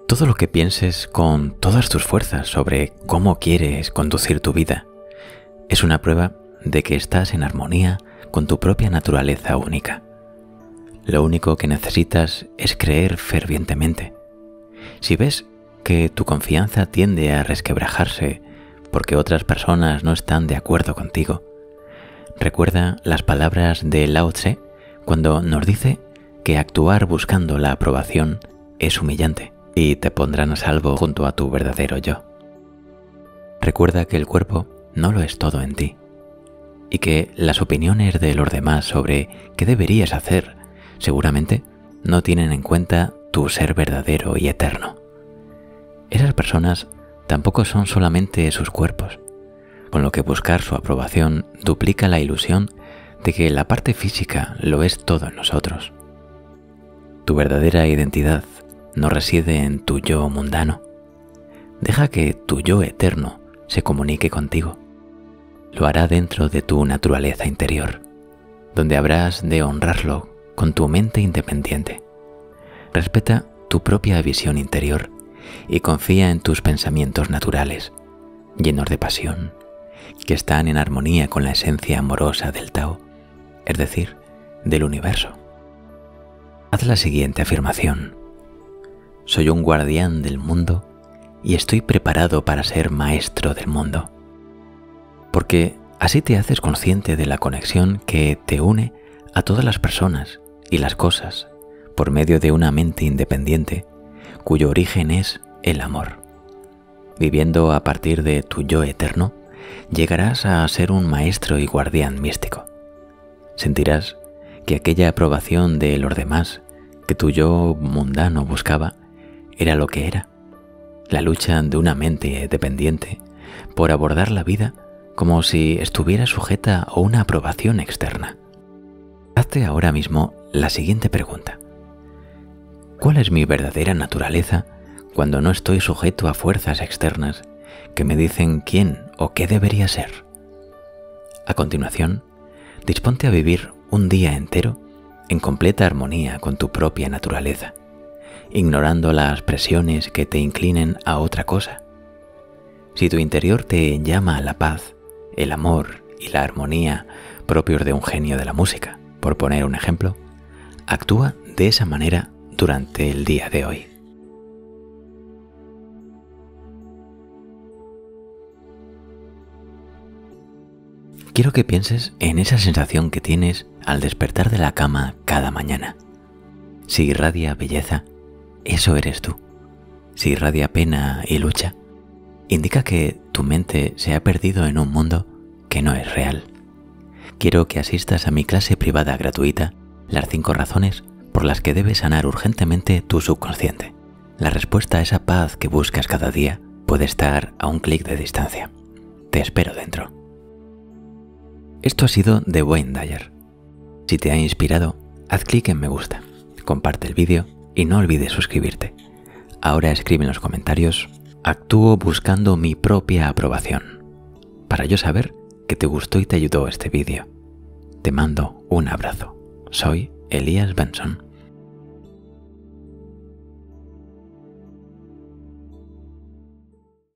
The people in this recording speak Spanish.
Todo lo que pienses con todas tus fuerzas sobre cómo quieres conducir tu vida es una prueba de que estás en armonía con tu propia naturaleza única. Lo único que necesitas es creer fervientemente. Si ves que tu confianza tiende a resquebrajarse porque otras personas no están de acuerdo contigo, recuerda las palabras de Lao Tse cuando nos dice que actuar buscando la aprobación es humillante y te pondrán a salvo junto a tu verdadero yo. Recuerda que el cuerpo no lo es todo en ti y que las opiniones de los demás sobre qué deberías hacer seguramente no tienen en cuenta tu ser verdadero y eterno. Esas personas tampoco son solamente sus cuerpos, con lo que buscar su aprobación duplica la ilusión de que la parte física lo es todo en nosotros. Tu verdadera identidad no reside en tu yo mundano. Deja que tu yo eterno se comunique contigo. Lo hará dentro de tu naturaleza interior, donde habrás de honrarlo con tu mente independiente. Respeta tu propia visión interior y confía en tus pensamientos naturales, llenos de pasión, que están en armonía con la esencia amorosa del Tao, es decir, del universo. Haz la siguiente afirmación: soy un guardián del mundo y estoy preparado para ser maestro del mundo. Porque así te haces consciente de la conexión que te une a todas las personas y las cosas por medio de una mente independiente cuyo origen es el amor. Viviendo a partir de tu yo eterno, llegarás a ser un maestro y guardián místico. Sentirás que aquella aprobación de los demás que tu yo mundano buscaba era lo que era, la lucha de una mente dependiente por abordar la vida como si estuviera sujeta a una aprobación externa. Hazte ahora mismo la siguiente pregunta: ¿cuál es mi verdadera naturaleza cuando no estoy sujeto a fuerzas externas que me dicen quién o qué debería ser? A continuación, disponte a vivir un día entero en completa armonía con tu propia naturaleza, ignorando las presiones que te inclinen a otra cosa. Si tu interior te llama a la paz, el amor y la armonía propios de un genio de la música, por poner un ejemplo, actúa de esa manera durante el día de hoy. Quiero que pienses en esa sensación que tienes al despertar de la cama cada mañana. Si irradia belleza, eso eres tú. Si irradia pena y lucha, indica que tu mente se ha perdido en un mundo que no es real. Quiero que asistas a mi clase privada gratuita, las 5 razones por las que debes sanar urgentemente tu subconsciente. La respuesta a esa paz que buscas cada día puede estar a un clic de distancia. Te espero dentro. Esto ha sido The Wayne Dyer. Si te ha inspirado, haz clic en me gusta, comparte el vídeo y no olvides suscribirte. Ahora escribe en los comentarios: actúo buscando mi propia aprobación, para yo saber que te gustó y te ayudó este vídeo. Te mando un abrazo. Soy Elías Benson.